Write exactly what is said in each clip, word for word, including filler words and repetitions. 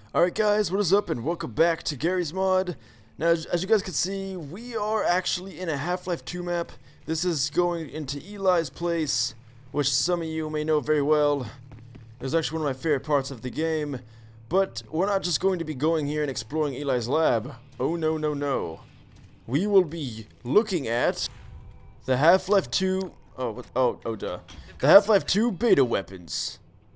Alright guys, what is up and welcome back to Gary's Mod. Now as, as you guys can see, we are actually in a Half-Life two map. This is going into Eli's place, which some of you may know very well. It was actually one of my favorite parts of the game. But we're not just going to be going here and exploring Eli's lab. Oh no no no. We will be looking at the Half-Life two, oh, what, oh, oh duh. The Half-Life two beta weapons.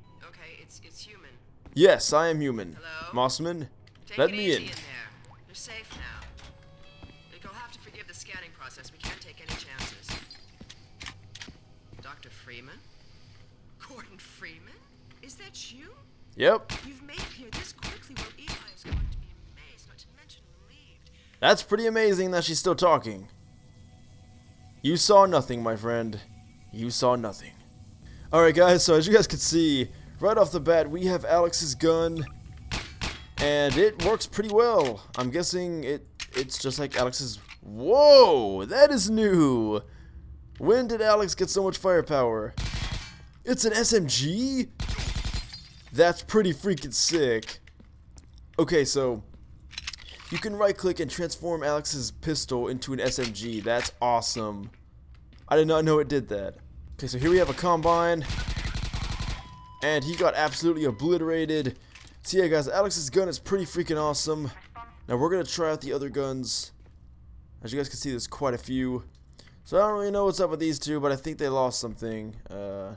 Yes, I am human. Hello? Mossman, Take let it me easy in. in there. You're safe now. You'll have to forgive the scanning process. We can't take any chances. Doctor Freeman? Gordon Freeman? Is that you? Yep, You've made it here this quickly. Well, Eli is going to be amazed, not to mention relieved. that's pretty amazing that she's still talking. You saw nothing, my friend. You saw nothing. Alright guys, so as you guys can see, right off the bat, we have Alex's gun, and it works pretty well. I'm guessing it it's just like Alex's. Whoa, that is new. When did Alex get so much firepower? It's an S M G? That's pretty freaking sick. Okay, so you can right click and transform Alex's pistol into an S M G. That's awesome. I did not know it did that. Okay, so here we have a Combine. And he got absolutely obliterated. So yeah guys, Alex's gun is pretty freaking awesome. Now we're going to try out the other guns. As you guys can see, there's quite a few. So I don't really know what's up with these two, but I think they lost something. Uh,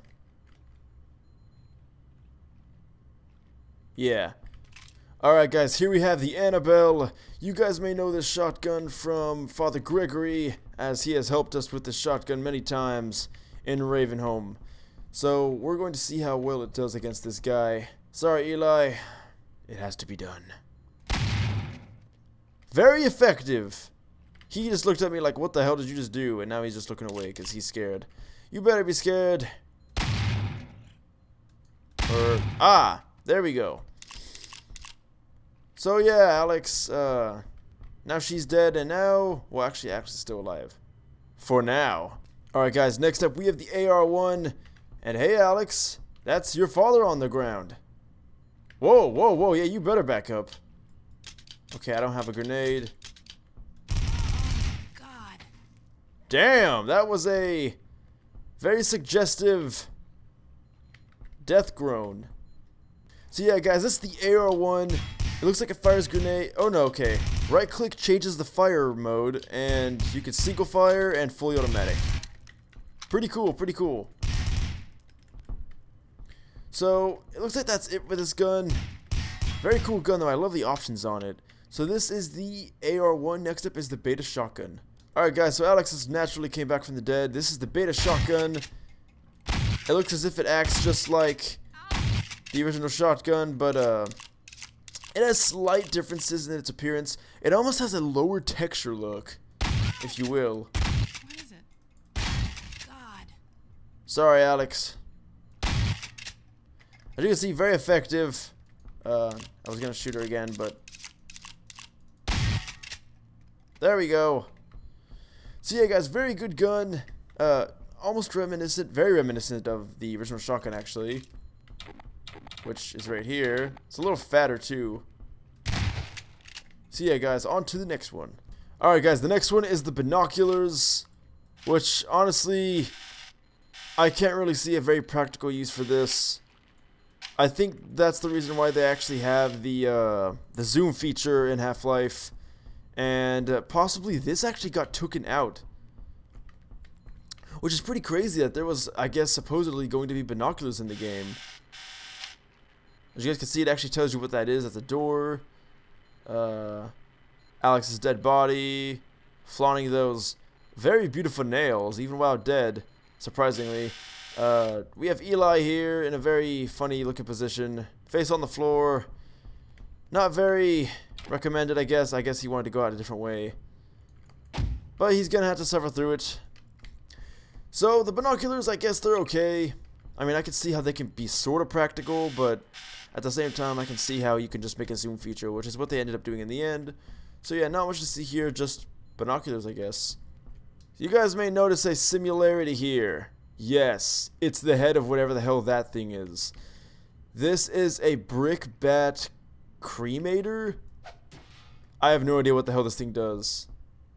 yeah. Alright guys, here we have the Annabelle. You guys may know this shotgun from Father Gregory, as he has helped us with this shotgun many times in Ravenholm. So, we're going to see how well it does against this guy. Sorry, Eli. It has to be done. Very effective. He just looked at me like, what the hell did you just do? And now he's just looking away because he's scared. You better be scared. Or, ah, there we go. So, yeah, Alex, uh, now she's dead, and now, well, actually, Alex is still alive. For now. Alright, guys, next up, we have the A R one. And hey, Alex, that's your father on the ground. Whoa, whoa, whoa, yeah, you better back up. Okay, I don't have a grenade. God. Damn, that was a very suggestive death groan. So yeah, guys, this is the A R one. It looks like it fires grenade. Oh no, okay. Right click changes the fire mode, and you can single fire and fully automatic. Pretty cool, pretty cool. So, it looks like that's it with this gun. Very cool gun though, I love the options on it. So this is the A R one, next up is the beta shotgun. Alright guys, so Alex has naturally came back from the dead. This is the beta shotgun. It looks as if it acts just like the original shotgun, but uh, it has slight differences in its appearance. It almost has a lower texture look, if you will. What is it? God. Sorry, Alex. As you can see, very effective. Uh, I was gonna shoot her again, but there we go. So yeah, guys, very good gun. Uh, almost reminiscent, very reminiscent of the original shotgun, actually, which is right here. It's a little fatter too. So yeah, guys, on to the next one. All right, guys, the next one is the binoculars, which honestly, I can't really see a very practical use for this. I think that's the reason why they actually have the uh, the zoom feature in Half-Life, and uh, possibly this actually got taken out, which is pretty crazy that there was, I guess, supposedly going to be binoculars in the game. As you guys can see, it actually tells you what that is. That's a door, uh, Alex's dead body, flaunting those very beautiful nails, even while dead, surprisingly. Uh, we have Eli here in a very funny looking position, face on the floor. Not very recommended, I guess. I guess he wanted to go out a different way, but he's gonna have to suffer through it. So the binoculars, I guess they're okay. I mean, I can see how they can be sort of practical, but at the same time, I can see how you can just make a zoom feature, which is what they ended up doing in the end. So yeah, not much to see here, just binoculars, I guess. You guys may notice a similarity here. Yes, it's the head of whatever the hell that thing is. This is a brick bat Cremator? I have no idea what the hell this thing does.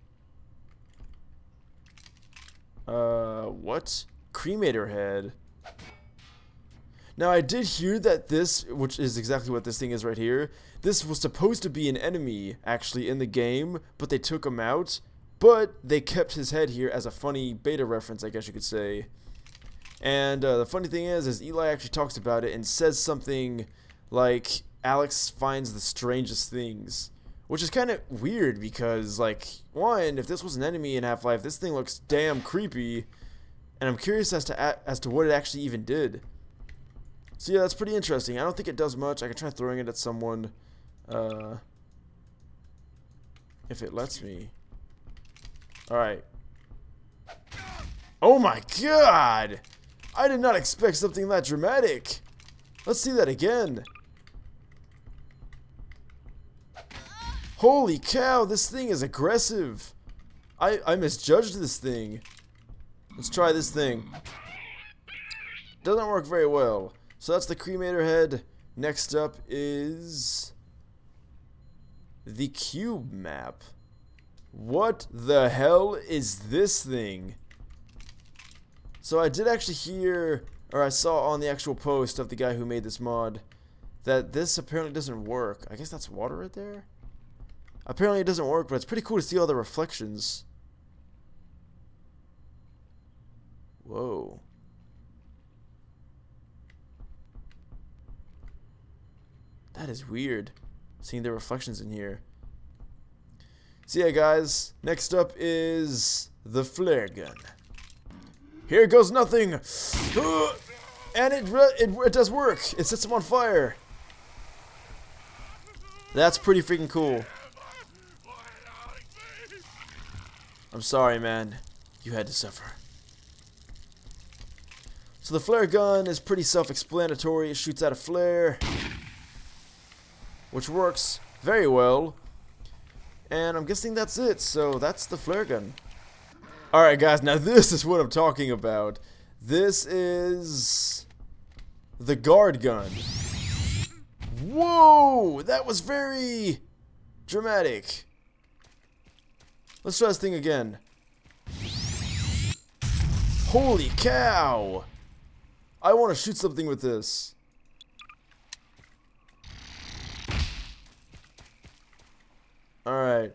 Uh, what? Cremator head. Now, I did hear that this, which is exactly what this thing is right here, this was supposed to be an enemy, actually, in the game, but they took him out, but they kept his head here as a funny beta reference, I guess you could say. And uh, the funny thing is, is Eli actually talks about it and says something like, Alex finds the strangest things. Which is kind of weird because, like, one, if this was an enemy in Half-Life, this thing looks damn creepy. And I'm curious as to as to what it actually even did. So yeah, that's pretty interesting. I don't think it does much. I could try throwing it at someone. Uh, if it lets me. Alright. Oh my god! I did not expect something that dramatic. Let's see that again. Holy cow, this thing is aggressive. I, I misjudged this thing. Let's try this thing. Doesn't work very well. So that's the cremator head. Next up is the cube map. What the hell is this thing? So I did actually hear, or I saw on the actual post of the guy who made this mod, that this apparently doesn't work. I guess that's water right there? Apparently it doesn't work, but it's pretty cool to see all the reflections. Whoa. That is weird, seeing the reflections in here. So yeah, guys, next up is the flare gun. Here goes nothing! And it, it, it does work! It sets them on fire! That's pretty freaking cool. I'm sorry, man. You had to suffer. So the flare gun is pretty self-explanatory. It shoots out a flare, which works very well. And I'm guessing that's it. So that's the flare gun. Alright, guys. Now this is what I'm talking about. This is the guard gun. Whoa! That was very dramatic. Let's try this thing again. Holy cow! I want to shoot something with this. Alright.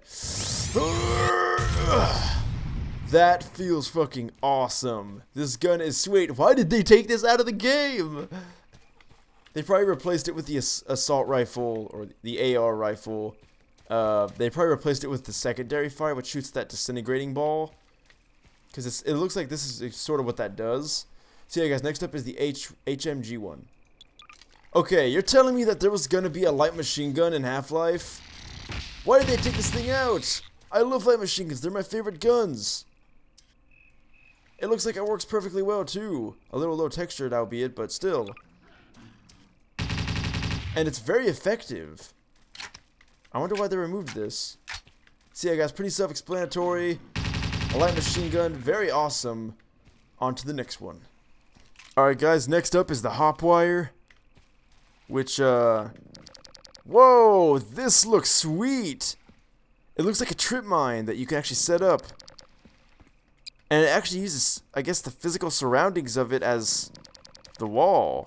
That feels fucking awesome. This gun is sweet. Why did they take this out of the game? They probably replaced it with the ass assault rifle or the A R rifle. Uh, they probably replaced it with the secondary fire, which shoots that disintegrating ball. Because it looks like this is sort of what that does. So yeah, guys, next up is the H HMG one. Okay, you're telling me that there was going to be a light machine gun in Half-Life? Why did they take this thing out? I love light machine guns. They're my favorite guns. It looks like it works perfectly well, too. A little low textured, albeit, but still. And it's very effective. I wonder why they removed this. So yeah, guys, pretty self-explanatory. A light machine gun, very awesome. On to the next one. Alright, guys, next up is the Hopwire. Which, uh... whoa, this looks sweet. It looks like a trip mine that you can actually set up. And it actually uses, I guess, the physical surroundings of it as the wall.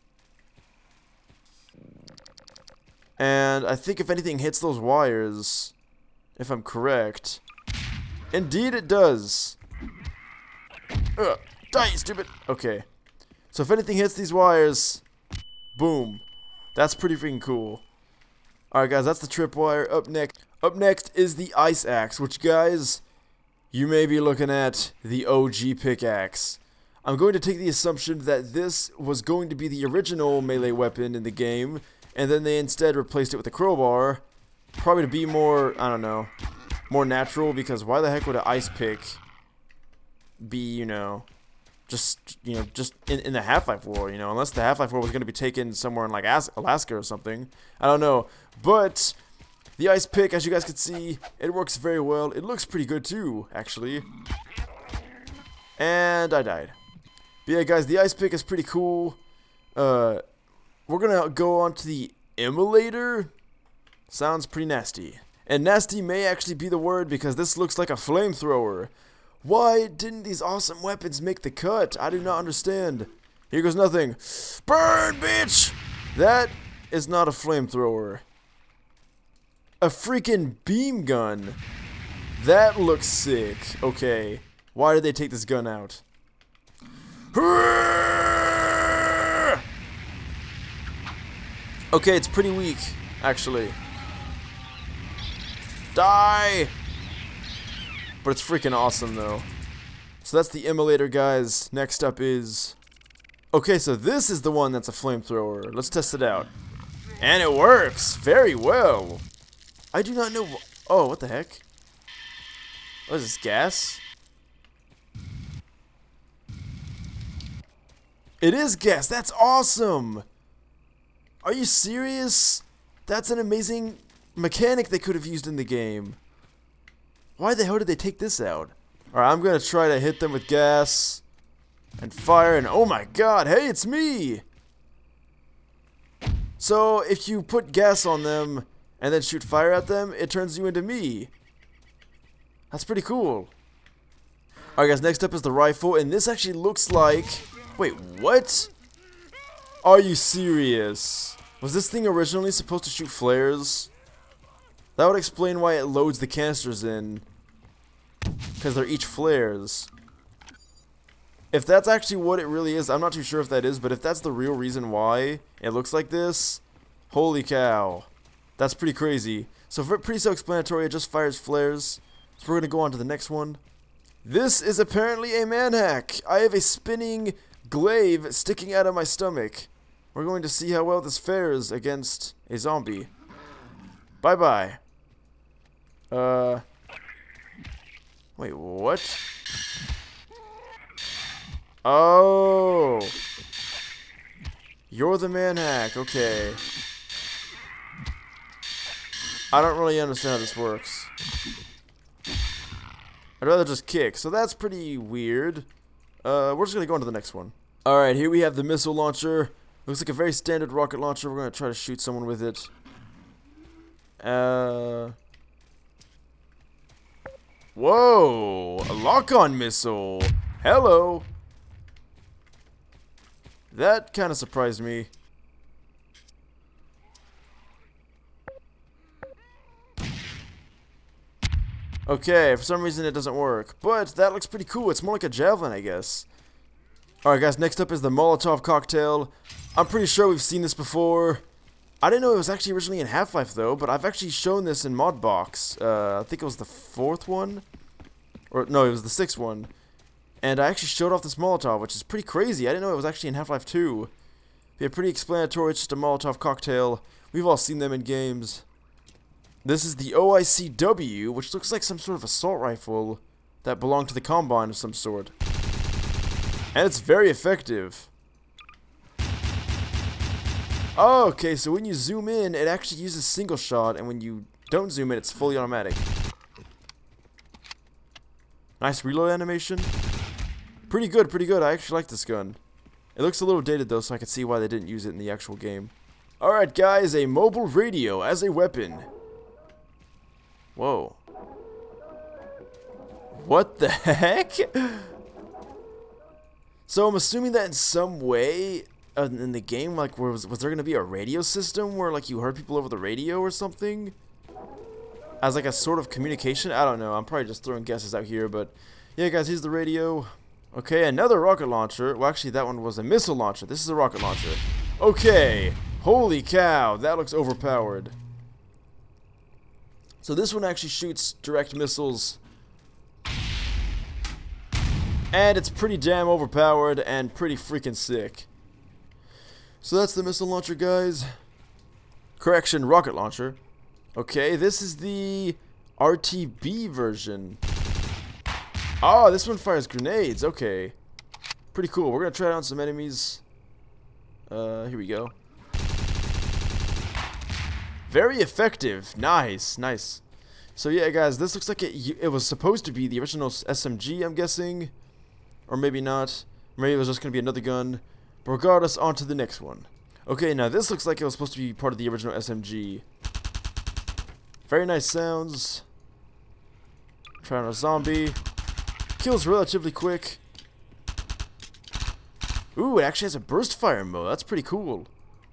And I think if anything hits those wires, if I'm correct, indeed it does. Ugh, die, you stupid. Okay. So if anything hits these wires, boom. That's pretty freaking cool. Alright, guys, that's the tripwire. Up next, up next is the ice axe, which, guys, you may be looking at the O G pickaxe. I'm going to take the assumption that this was going to be the original melee weapon in the game, and then they instead replaced it with a crowbar, probably to be more, I don't know, more natural, because why the heck would an ice pick be, you know, just, you know, just in, in the Half-Life world, you know, unless the Half-Life world was going to be taken somewhere in, like, Alaska or something. I don't know. But the ice pick, as you guys can see, it works very well. It looks pretty good, too, actually. And I died. But yeah, guys, the ice pick is pretty cool. Uh... We're gonna go on to the Immolator. Sounds pretty nasty. And nasty may actually be the word because this looks like a flamethrower. Why didn't these awesome weapons make the cut? I do not understand. Here goes nothing. Burn, bitch! That is not a flamethrower. A freaking beam gun. That looks sick. Okay. Why did they take this gun out? Okay, it's pretty weak, actually. Die! But it's freaking awesome, though. So that's the immolator, guys. Next up is... Okay, so this is the one that's a flamethrower. Let's test it out. And it works very well. I do not know... Oh, what the heck? What is this, gas? It is gas. That's awesome. Are you serious? That's an amazing mechanic they could have used in the game. Why the hell did they take this out? Alright, I'm gonna try to hit them with gas and fire, and oh my god, hey, it's me! So, if you put gas on them and then shoot fire at them, it turns you into me. That's pretty cool. Alright guys, next up is the rifle, and this actually looks like... Wait, what? Are you serious? Was this thing originally supposed to shoot flares? That would explain why it loads the canisters in. Because they're each flares. If that's actually what it really is, I'm not too sure if that is, but if that's the real reason why it looks like this, holy cow. That's pretty crazy. So for pretty self-explanatory, it just fires flares. So we're going to go on to the next one. This is apparently a manhack. I have a spinning glaive sticking out of my stomach. We're going to see how well this fares against a zombie. Bye-bye. Uh... Wait, what? Oh! You're the manhack, okay. I don't really understand how this works. I'd rather just kick, so that's pretty weird. Uh, we're just gonna go on to the next one. Alright, here we have the missile launcher. Looks like a very standard rocket launcher. We're gonna try to shoot someone with it. Uh... Whoa! A lock-on missile! Hello! That kind of surprised me. Okay, for some reason it doesn't work. But that looks pretty cool. It's more like a javelin, I guess. Alright guys, next up is the Molotov cocktail. I'm pretty sure we've seen this before. I didn't know it was actually originally in Half-Life though, but I've actually shown this in Modbox. Uh, I think it was the fourth one? Or, no, it was the sixth one. And I actually showed off this Molotov, which is pretty crazy. I didn't know it was actually in Half-Life two. Yeah, pretty explanatory. It's just a Molotov cocktail. We've all seen them in games. This is the O I C W, which looks like some sort of assault rifle that belonged to the Combine of some sort. And it's very effective. Oh, okay, so when you zoom in, it actually uses single shot, and when you don't zoom in, it's fully automatic. Nice reload animation. Pretty good, pretty good. I actually like this gun. It looks a little dated, though, so I can see why they didn't use it in the actual game. Alright, guys, a mobile radio as a weapon. Whoa. What the heck? So I'm assuming that in some way... Uh, in the game, like, was, was there going to be a radio system where, like, you heard people over the radio or something? As, like, a sort of communication? I don't know. I'm probably just throwing guesses out here, but... Yeah, guys, here's the radio. Okay, another rocket launcher. Well, actually, that one was a missile launcher. This is a rocket launcher. Okay. Holy cow. That looks overpowered. So this one actually shoots direct missiles. And it's pretty damn overpowered and pretty freaking sick. So that's the missile launcher, guys. Correction, rocket launcher. Okay, this is the R T B version. Oh, this one fires grenades. Okay. Pretty cool. We're going to try it on some enemies. Uh, here we go. Very effective. Nice, nice. So yeah, guys, this looks like it, it was supposed to be the original S M G, I'm guessing. Or maybe not. Maybe it was just going to be another gun. But regardless, on to the next one. Okay, now this looks like it was supposed to be part of the original S M G. Very nice sounds. Trying a zombie. Kills relatively quick. Ooh, it actually has a burst fire mode. That's pretty cool.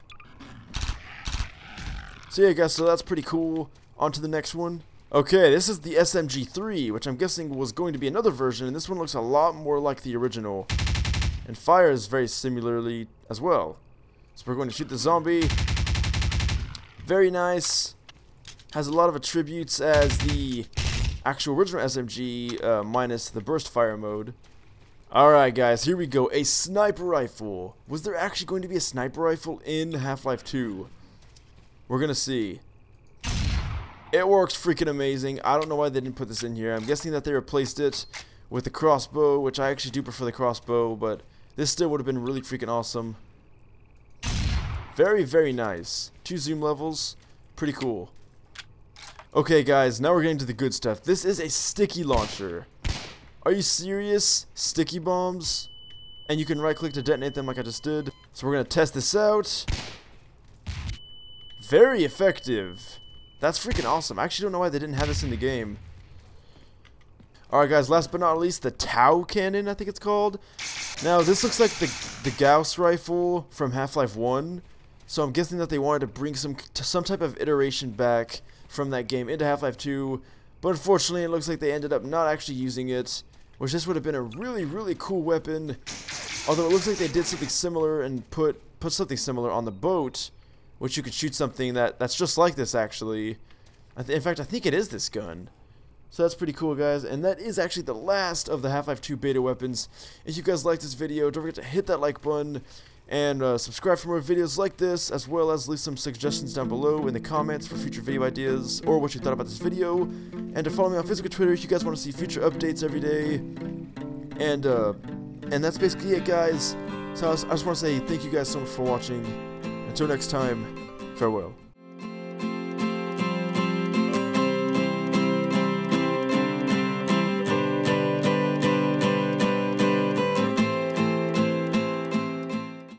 So yeah, guys, so that's pretty cool. On to the next one. Okay, this is the S M G three, which I'm guessing was going to be another version, and this one looks a lot more like the original. And fires very similarly as well. So we're going to shoot the zombie. Very nice. Has a lot of attributes as the actual original S M G, uh, minus the burst fire mode. Alright guys, here we go. A sniper rifle. Was there actually going to be a sniper rifle in Half-Life two? We're gonna see. It works freaking amazing. I don't know why they didn't put this in here. I'm guessing that they replaced it with the crossbow, which I actually do prefer the crossbow, but this still would have been really freaking awesome. Very, very nice. Two zoom levels. Pretty cool. Okay guys, now we're getting to the good stuff. This is a sticky launcher. Are you serious? Sticky bombs? And you can right click to detonate them like I just did. So we're gonna test this out. Very effective. That's freaking awesome. I actually don't know why they didn't have this in the game. Alright guys, last but not least, the Tau Cannon, I think it's called. Now this looks like the, the Gauss rifle from Half-Life one. So I'm guessing that they wanted to bring some, some type of iteration back from that game into Half-Life two. But unfortunately, it looks like they ended up not actually using it, which this would have been a really, really cool weapon. Although it looks like they did something similar and put put something similar on the boat, which you could shoot something that that's just like this actually. I th in fact, I think it is this gun. So that's pretty cool, guys. And that is actually the last of the Half-Life two beta weapons. If you guys liked this video, don't forget to hit that like button. And uh, subscribe for more videos like this, as well as leave some suggestions down below in the comments for future video ideas, or what you thought about this video. And to follow me on Facebook and Twitter if you guys want to see future updates every day. And uh, and that's basically it, guys. So I, was, I just want to say thank you guys so much for watching. Until next time, farewell.